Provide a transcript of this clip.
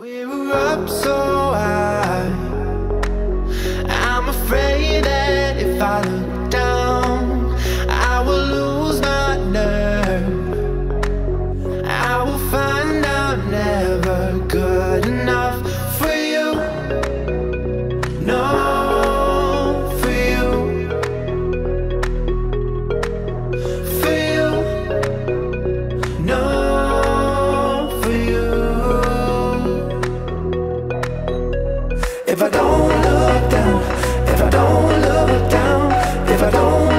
We were up so high. I'm afraid that if I look down, I will lose my nerve. I will find I'm never good enough for you. No, for you. For you. No, for you. If I don't look down, if I don't look down, if I don't